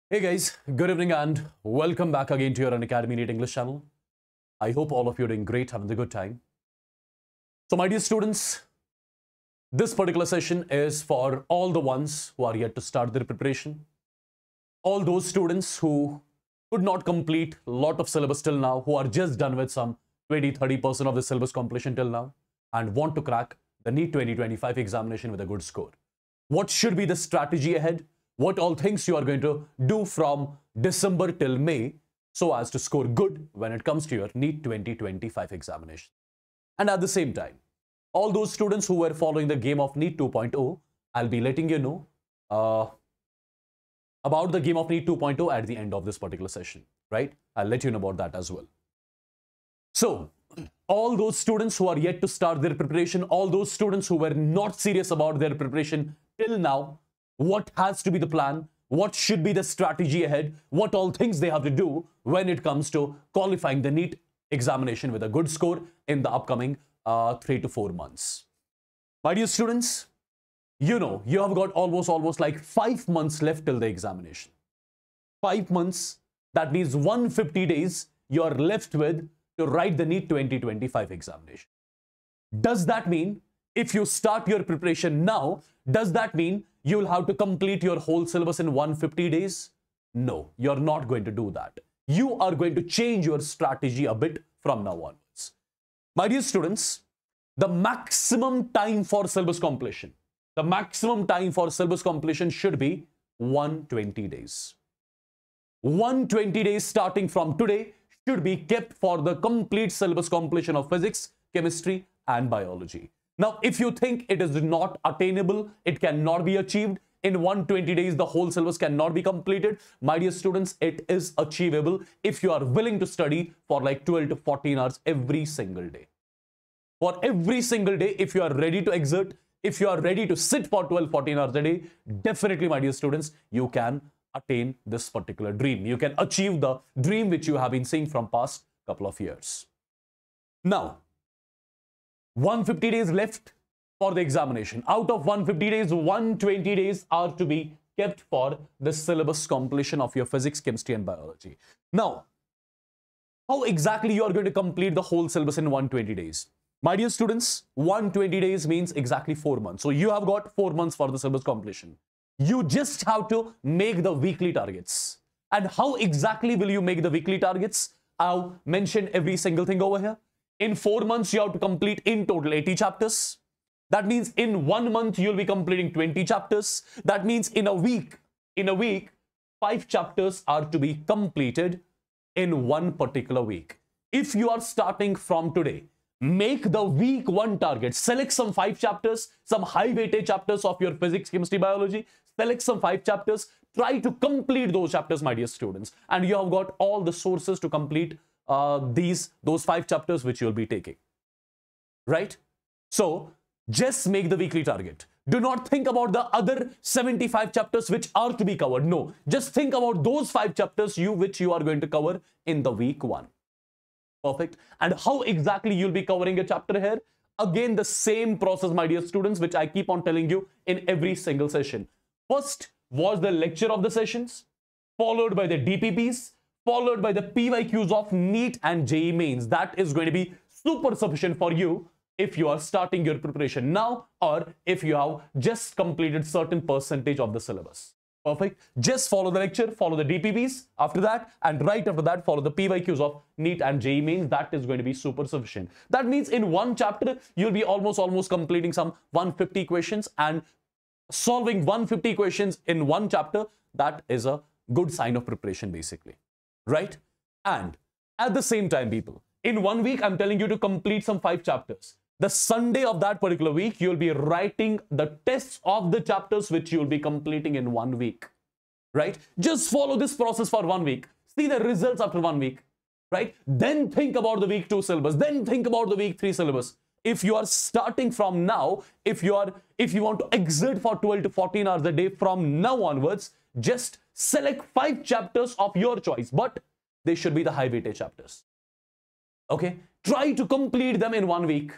Hey guys, good evening and welcome back again to your Unacademy NEET English channel. I hope all of you are doing great, having a good time. So my dear students, this particular session is for all the ones who are yet to start their preparation. All those students who could not complete a lot of syllabus till now, who are just done with some 20-30% of the syllabus completion till now and want to crack the NEET 2025 examination with a good score. What should be the strategy ahead? What all things you are going to do from December till May so as to score good when it comes to your NEET 2025 examination. And at the same time, all those students who were following the game of NEET 2.0, I'll be letting you know about the game of NEET 2.0 at the end of this particular session, right? I'll let you know about that as well. So, all those students who are yet to start their preparation, all those students who were not serious about their preparation till now, what has to be the plan? What should be the strategy ahead? What all things they have to do when it comes to qualifying the NEET examination with a good score in the upcoming 3 to 4 months. My dear students, you know, you have got almost like 5 months left till the examination. 5 months, that means 150 days you are left with to write the NEET 2025 examination. Does that mean if you start your preparation now, does that mean you will have to complete your whole syllabus in 150 days? No, you're not going to do that. You are going to change your strategy a bit from now onwards. My dear students, the maximum time for syllabus completion, should be 120 days. 120 days starting from today should be kept for the complete syllabus completion of physics, chemistry, and biology. Now, if you think it is not attainable, it cannot be achieved, in 120 days, the whole syllabus cannot be completed. My dear students, it is achievable if you are willing to study for like 12 to 14 hours every single day. For every single day, if you are ready to exert, if you are ready to sit for 12, 14 hours a day, definitely, my dear students, you can attain this particular dream. You can achieve the dream which you have been seeing from past couple of years. Now, 150 days left for the examination. Out of 150 days, 120 days are to be kept for the syllabus completion of your physics, chemistry, and biology. Now, how exactly you are going to complete the whole syllabus in 120 days? My dear students, 120 days means exactly 4 months. So you have got 4 months for the syllabus completion. You just have to make the weekly targets. And how exactly will you make the weekly targets? I've mentioned every single thing over here. In 4 months, you have to complete in total 80 chapters. That means in 1 month, you'll be completing 20 chapters. That means in a week, 5 chapters are to be completed in one particular week. If you are starting from today, make the week 1 target. Select some 5 chapters, some high weightage chapters of your physics, chemistry, biology. Select some 5 chapters. Try to complete those chapters, my dear students. And you have got all the sources to complete those 5 chapters which you'll be taking, right? So just make the weekly target. Do not think about the other 75 chapters which are to be covered. No, just think about those 5 chapters which you are going to cover in the week 1. Perfect. And how exactly you'll be covering a chapter here? Again, the same process, my dear students, which I keep on telling you in every single session. First was the lecture of the sessions, followed by the DPPs, followed by the PYQs of NEET and JEE mains. That is going to be super sufficient for you if you are starting your preparation now or if you have just completed certain percentage of the syllabus. Perfect. Just follow the lecture, follow the DPPs after that, and right after that, follow the PYQs of NEET and JEE mains. That is going to be super sufficient. That means in one chapter, you'll be almost completing some 150 questions, and solving 150 questions in one chapter, that is a good sign of preparation basically. Right? And at the same time, people, in 1 week, I'm telling you to complete some 5 chapters. The Sunday of that particular week, you'll be writing the tests of the chapters which you'll be completing in 1 week. Right? Just follow this process for 1 week. See the results after 1 week. Right? Then think about the week 2 syllabus. Then think about the week 3 syllabus. If you are starting from now, if you want to exert for 12 to 14 hours a day from now onwards, just select 5 chapters of your choice, but they should be the high weightage chapters. Okay? Try to complete them in 1 week.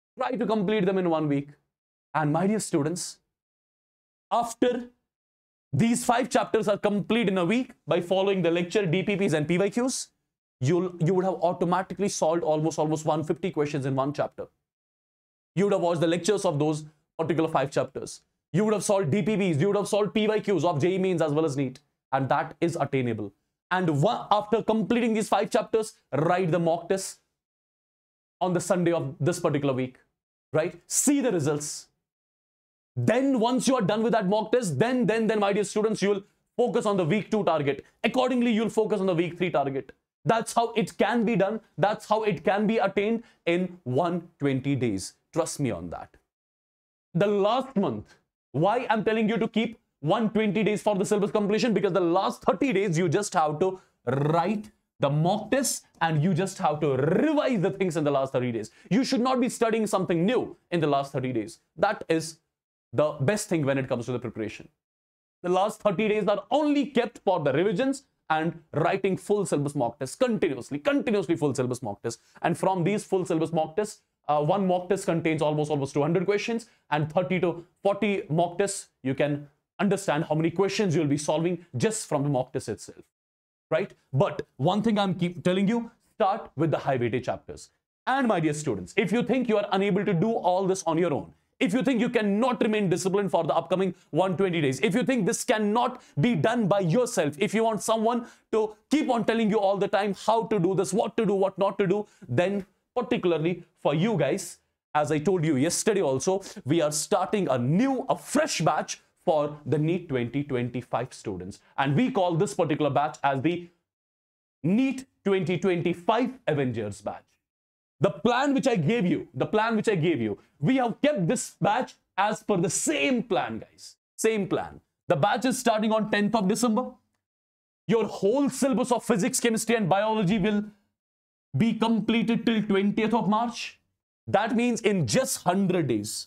And my dear students, after these 5 chapters are complete in a week by following the lecture, DPPs and PYQs, you would have automatically solved almost 150 questions in one chapter. You would have watched the lectures of those particular 5 chapters. You would have solved DPPs, you would have solved PYQs of JEE Mains as well as NEET. And that is attainable. And after completing these 5 chapters, write the mock test on the Sunday of this particular week, right? See the results. Then once you are done with that mock test, then my dear students, you will focus on the week 2 target. Accordingly, you'll focus on the week 3 target. That's how it can be done. That's how it can be attained in 120 days. Trust me on that. The last month, why I'm telling you to keep 120 days for the syllabus completion? Because the last 30 days, you just have to write the mock test and you just have to revise the things in the last 30 days. You should not be studying something new in the last 30 days. That is the best thing when it comes to the preparation. The last 30 days are only kept for the revisions and writing full syllabus mock tests continuously full syllabus mock tests. And from these full syllabus mock tests, one mock test contains almost 200 questions, and 30 to 40 mock tests, you can understand how many questions you'll be solving just from the mock test itself, right? But one thing I'm keep telling you, start with the high weightage chapters. And my dear students, if you think you are unable to do all this on your own, if you think you cannot remain disciplined for the upcoming 120 days, if you think this cannot be done by yourself, if you want someone to keep on telling you all the time how to do this, what to do, what not to do, then particularly for you guys, as I told you yesterday also, we are starting a fresh batch for the NEET 2025 students. And we call this particular batch as the NEET 2025 Avengers batch. The plan which I gave you, we have kept this batch as per the same plan, guys. Same plan. The batch is starting on 10th of December. Your whole syllabus of physics, chemistry, and biology will be completed till 20th of March. That means in just 100 days,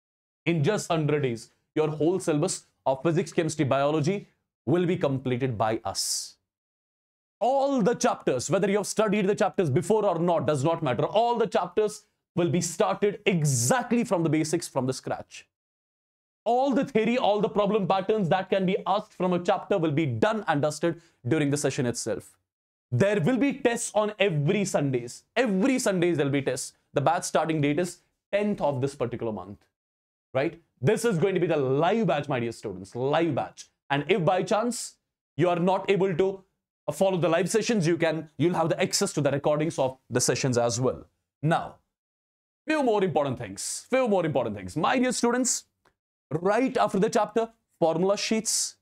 your whole syllabus of physics, chemistry, biology will be completed by us. All the chapters, whether you have studied the chapters before or not, does not matter. All the chapters will be started exactly from the basics, from the scratch. All the theory, all the problem patterns that can be asked from a chapter will be done and dusted during the session itself. There will be tests on every Sundays. Every Sundays there will be tests. The batch starting date is 10th of this particular month, right? This is going to be the live batch, my dear students, live batch. And if by chance you are not able to follow the live sessions, you'll have the access to the recordings of the sessions as well. Now, few more important things. My dear students, right after the chapter, formula sheets,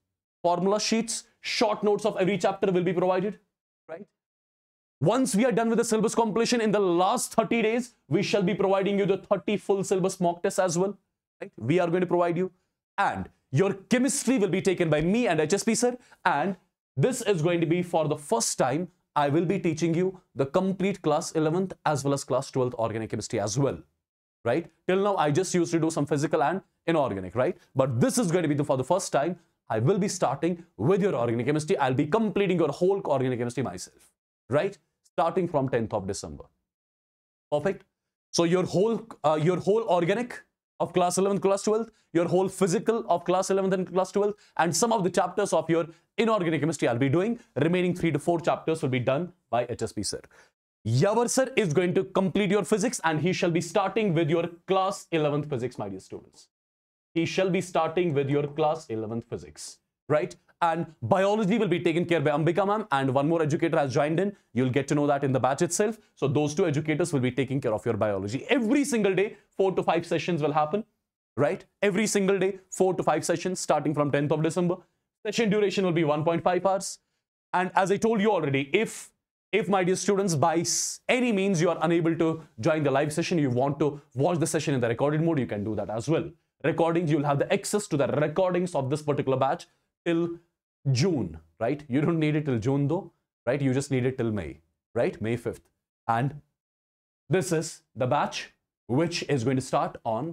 short notes of every chapter will be provided, right? Once we are done with the syllabus completion in the last 30 days, we shall be providing you the 30 full syllabus mock tests as well, right? We are going to provide you. And your chemistry will be taken by me and HSP sir, and this is going to be for the first time. I will be teaching you the complete class 11th as well as class 12th organic chemistry as well, right? Till now, I just used to do some physical and inorganic, right? But this is going to be for the first time. I will be starting with your organic chemistry. I'll be completing your whole organic chemistry myself, right? Starting from 10th of December. Perfect. So your whole organic of class 11th, class 12th, your whole physical of class 11th and class 12th, and some of the chapters of your inorganic chemistry I'll be doing. Remaining 3 to 4 chapters will be done by HSP sir. Yavar sir is going to complete your physics, and he shall be starting with your class 11th physics, my dear students. He shall be starting with your class 11th physics, right? And biology will be taken care by Ambika ma'am, and one more educator has joined in. You'll get to know that in the batch itself. So those 2 educators will be taking care of your biology. Every single day, 4 to 5 sessions will happen, right? Every single day, 4 to 5 sessions starting from 10th of December. Session duration will be 1.5 hours. And as I told you already, if my dear students, by any means you are unable to join the live session, you want to watch the session in the recorded mode, you can do that as well. Recordings, you'll have the access to the recordings of this particular batch till June, right? You don't need it till June though, right? You just need it till May, right? May 5th. And this is the batch which is going to start on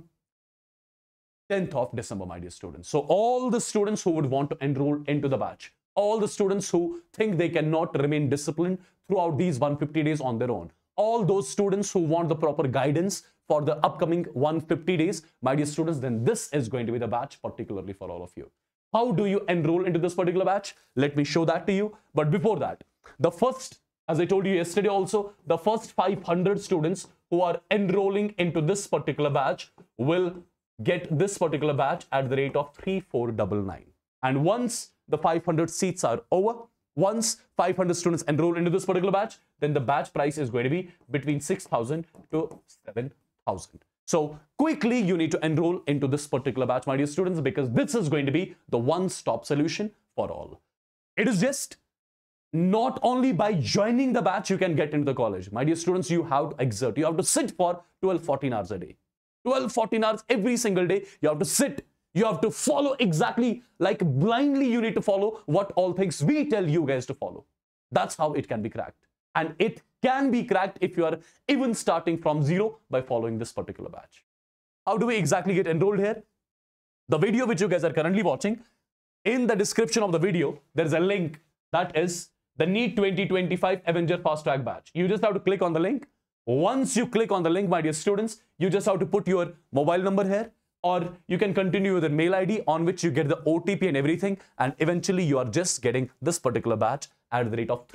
10th of December, my dear students. So all the students who would want to enroll into the batch, all the students who think they cannot remain disciplined throughout these 150 days on their own, all those students who want the proper guidance for the upcoming 150 days, my dear students, then this is going to be the batch particularly for all of you. how do you enroll into this particular batch? Let me show that to you. But before that, the first, as I told you yesterday also, the first 500 students who are enrolling into this particular batch will get this particular batch at the rate of 3499. And once the 500 seats are over, once 500 students enroll into this particular batch, then the batch price is going to be between 6,000 to 7,000. So quickly you need to enroll into this particular batch, my dear students, because this is going to be the one-stop solution for all. It is just not only by joining the batch you can get into the college. My dear students, you have to exert. You have to sit for 12-14 hours a day. 12-14 hours every single day. You have to sit. You have to follow exactly, like blindly you need to follow what all things we tell you guys to follow. That's how it can be cracked. And it can be cracked if you are even starting from zero by following this particular batch. How do we exactly get enrolled here? The video which you guys are currently watching, in the description of the video, there is a link that is the NEET 2025 Avengers FastTrack batch. You just have to click on the link. Once you click on the link, my dear students, you just have to put your mobile number here, or you can continue with a mail ID on which you get the OTP and everything, and eventually you are just getting this particular batch at the rate of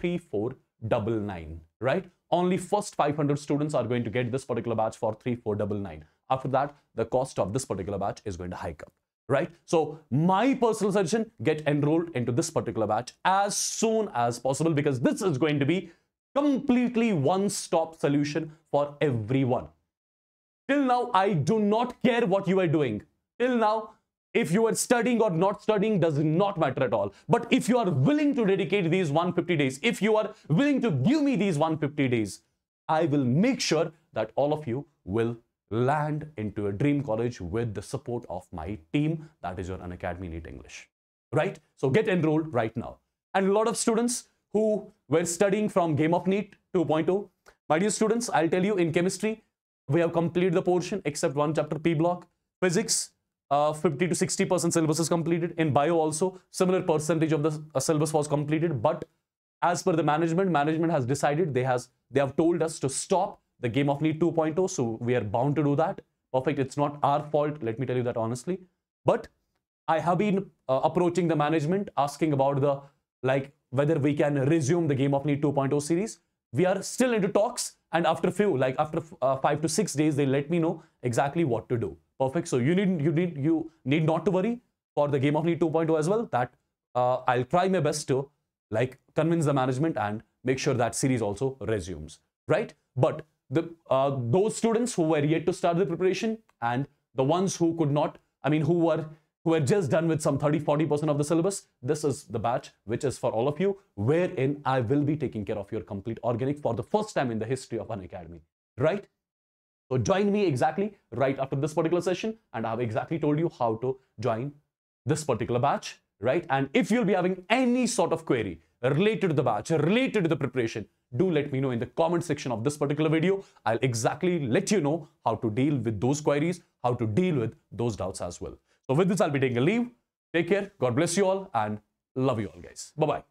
3499, right? Only first 500 students are going to get this particular batch for 3499. After that, the cost of this particular batch is going to hike up, right? So my personal suggestion, get enrolled into this particular batch as soon as possible, because this is going to be completely one-stop solution for everyone. Till now, I do not care what you are doing. Till now, if you are studying or not studying does not matter at all. But if you are willing to dedicate these 150 days, if you are willing to give me these 150 days, I will make sure that all of you will land into a dream college with the support of my team, that is your Unacademy NEET English, right? So get enrolled right now. And a lot of students who were studying from Game of NEET 2.0, my dear students, I'll tell you, in chemistry, we have completed the portion except one chapter, P block. Physics, 50 to 60% syllabus is completed. In bio also, similar percentage of the syllabus was completed. But as per the management has decided, they have told us to stop the Game of NEET 2.0. So we are bound to do that. Perfect. It's not our fault. Let me tell you that honestly. But I have been approaching the management, asking about the, like, whether we can resume the Game of NEET 2.0 series. We are still into talks, and after 5 to 6 days, they let me know exactly what to do. Perfect. So you need not to worry for the Game of NEET 2.0 as well. That I'll try my best to convince the management and make sure that series also resumes, right? But those students who were yet to start the preparation and the ones who could not, who were just done with some 30-40% of the syllabus, this is the batch which is for all of you, wherein I will be taking care of your complete organic for the first time in the history of Unacademy, right? So join me exactly right after this particular session, and I have exactly told you how to join this particular batch, right? And if you'll be having any sort of query related to the batch, related to the preparation, do let me know in the comment section of this particular video. I'll exactly let you know how to deal with those queries, how to deal with those doubts as well. So with this, I'll be taking a leave. Take care. God bless you all and love you all, guys. Bye-bye.